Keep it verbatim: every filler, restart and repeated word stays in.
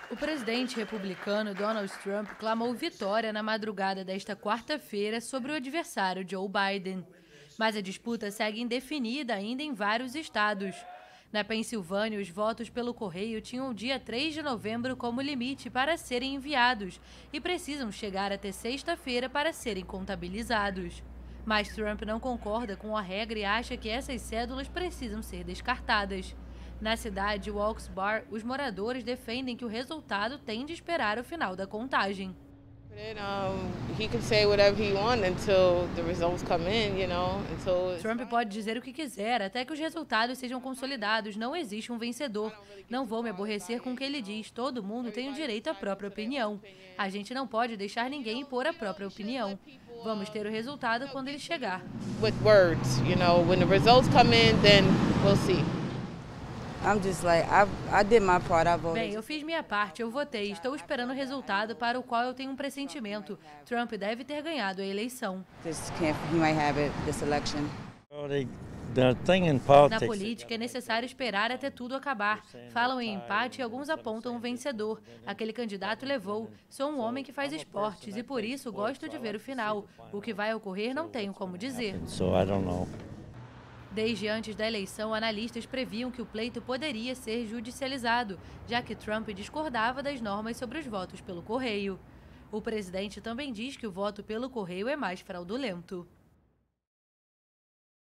O presidente republicano Donald Trump clamou vitória na madrugada desta quarta-feira sobre o adversário Joe Biden. Mas a disputa segue indefinida ainda em vários estados. Na Pensilvânia, os votos pelo correio tinham o dia três de novembro como limite para serem enviados e precisam chegar até sexta-feira para serem contabilizados. Mas Trump não concorda com a regra e acha que essas cédulas precisam ser descartadas. Na cidade Wilkes-Barre, os moradores defendem que o resultado tem de esperar o final da contagem. Trump pode dizer o que quiser até que os resultados sejam consolidados. Não existe um vencedor. Não vou me aborrecer com o que ele diz. Todo mundo tem o direito à própria opinião. A gente não pode deixar ninguém impor a própria opinião. Vamos ter o resultado quando ele chegar. With words, you know, when the results come in, then we'll see. I'm just like, I, I did my part, I voted. Bem, eu fiz minha parte, eu votei. Estou esperando o resultado para o qual eu tenho um pressentimento. Trump deve ter ganhado a eleição. This can't, he might have it, this election. Na política, é necessário esperar até tudo acabar. Falam em empate e alguns apontam um vencedor. Aquele candidato levou. Sou um homem que faz esportes e, por isso, gosto de ver o final. O que vai ocorrer não tenho como dizer. Desde antes da eleição, analistas previam que o pleito poderia ser judicializado, já que Trump discordava das normas sobre os votos pelo correio. O presidente também diz que o voto pelo correio é mais fraudulento.